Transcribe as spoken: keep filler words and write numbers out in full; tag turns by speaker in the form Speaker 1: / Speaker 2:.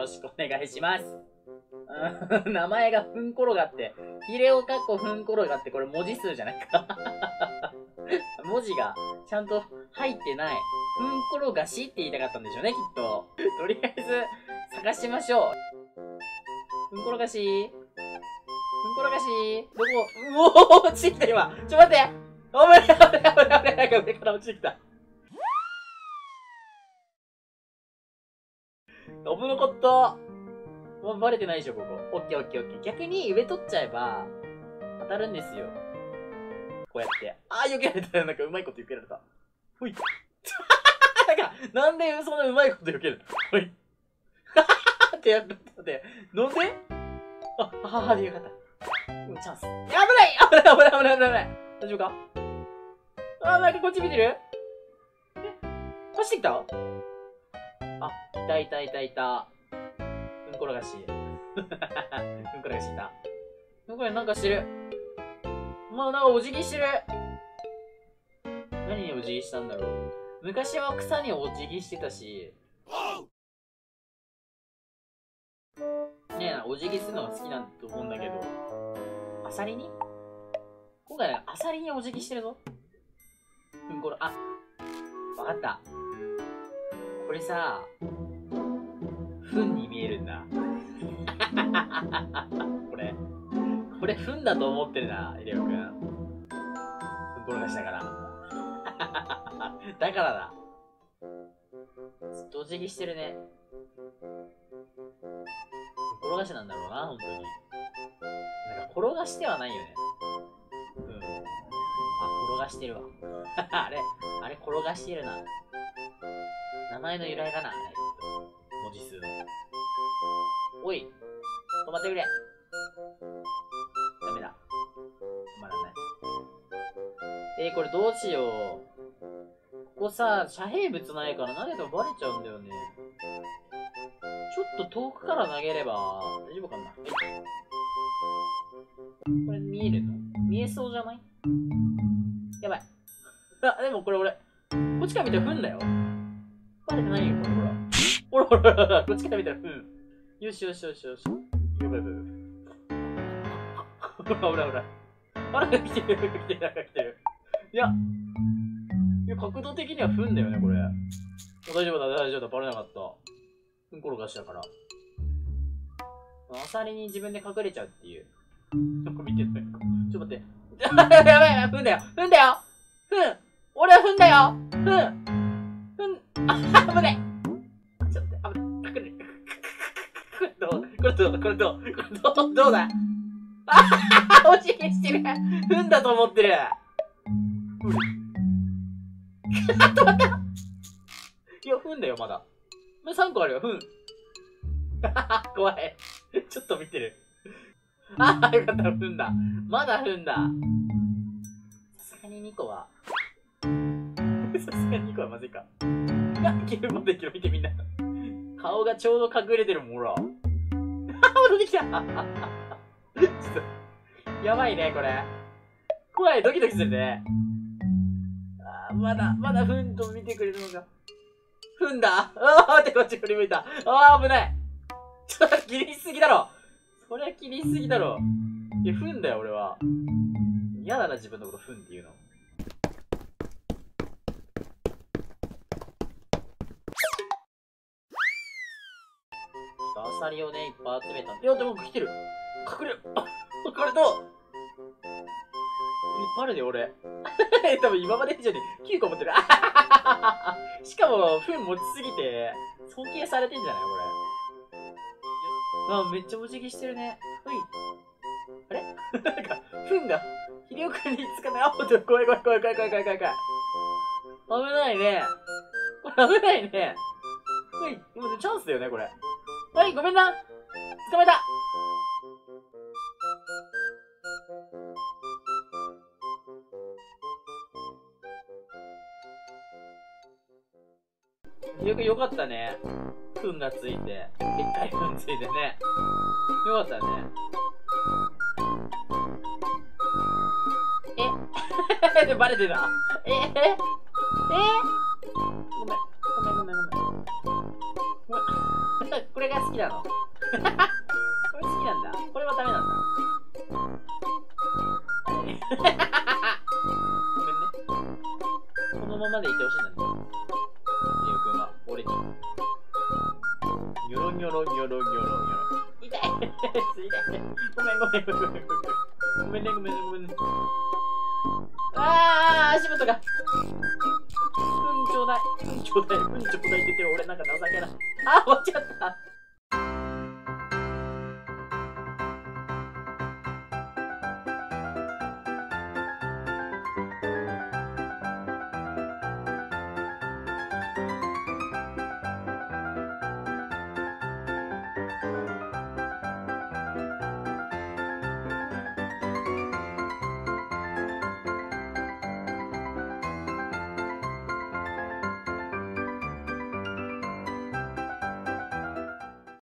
Speaker 1: ろしくお願いします。うん、名前がふん転がって、ヒレオかっこふん転がって、これ文字数じゃないか。文字がちゃんと入ってない。ふん転がしって言いたかったんでしょうね、きっと。とりあえず、探しましょう。ふん転がしふん転がしどこうおー落ちてきた今ちょ待って危ない危ない危ない危ないなんか上から落ちてきた危なかった。ま、バレてないでしょ、ここ。オッケーオッケーオッケー。逆に上取っちゃえば、当たるんですよ。こうやって。あー、避けられたよ。なんかうまいこと避けられた。ほい。なんか、なんでそんなうまいこと避けるのほい。ってやったって。なんであ、ははでよかった。うん、チャンス。や、危ない危ない危ない危ない危ない大丈夫かあ、なんかこっち見てるえ走ってきたあ、いたいたいたいた。うんこらがし。うんこらがしいた。うんこらなんかしてる。まあなんかお辞儀してる。何にお辞儀したんだろう。昔は草にお辞儀してたし。ねえな、お辞儀するのが好きなんと思うんだけど。アサリに今回ね、アサリにお辞儀してるぞ。うんこら、あ、わかった。これさ、フンに見えるんだ。これ。これフンだと思ってるな、イレオくん。うんころがしたから。だからだ。ずっとお辞儀してるね。転がしなんだろうな、ほんとに。なんか転がしてはないよね。うん。あ、転がしてるわ。あれ、あれ転がしてるな。名前の由来かな、あれ。文字数の。おい、止まってくれ。ダメだ。止まらない。えー、これどうしよう。ここさ、遮蔽物ないから投げてもバレちゃうんだよね。ちょっと遠くから投げれば大丈夫かな。これ見えるの見えそうじゃないやばい。あ、でもこれ俺、こっちから見たらフンだよ。バレてないよ、これほら。ほらほらほら、こっちから見たらフン。よしよしよしよし。やばいやばいやばい。ほらほら。あら、来てる、来てる、なんか来てる。いや、いや、角度的にはフンだよね、これ。大丈夫だ、大丈夫だ、バレなかった。うんころがしたから。アサリに自分で隠れちゃうっていう。なんか見てるね。ちょっと待って。やばいやばいやばい、フンだよフンだよフン俺はフンだよフンフンあ、危ないちょっと、危ない。隠れる。これどうこれどうこれどうこれどうどうだあははお辞儀してるフンだと思ってる止まったいや、フンだよ、まだ。さんこあるよ、フン。怖い。ちょっと見てる。ああ、よかった、フンだ。まだフンだ。さすがににこは。さすがににこはまずいか。いや、いけるまでいける、見てみんな。顔がちょうど隠れてるもん、ほら。あ、戻ってきたちょっと、やばいね、これ。怖い、ドキドキするね。あー、まだ、まだフンと見てくれるのが。フンだあー待って、こっち振り向いた。あー、危ない。ちょっと気にしすぎだろ。そりゃ気にしすぎだろ。いや、フンだよ、俺は。嫌だな、自分のことフンっていうの。アサリをね、いっぱい集めた。いや、でも来てる。隠れる。あ、これどういっぱいあるで、俺。多分今まで以上にきゅうこ持ってる。しかも、フン持ちすぎて、尊敬されてんじゃないこれ。あ、めっちゃお辞儀してるね。ほい。あれなんか、フンが、ヒデオくんにつかない。あ、怖い怖い怖い怖い怖い怖い怖い怖い。危ないね。これ危ないね。ほい。今チャンスだよね、これ。はい、ごめんな。捕まえた。よくよかったね。フンがついて。でっかいフンついてね。よかったね。えでバレてた。えええごめん。ごめんごめんごめん。ごめん。 な、これが好きなの。これ好きなんだ。これはダメなんだ。ごめんね。このままでいてほしいんだね。リオくんは、俺に。ニョロニョロニョロニョロニョロ。痛い痛いごめんごめんごめんごめん。ごめんねごめんねごめんね。あー、足元が。うんちょうだい。うんちょうだい。うんちょうだいって言ってる俺なんか情けない。あー、終わっちゃった。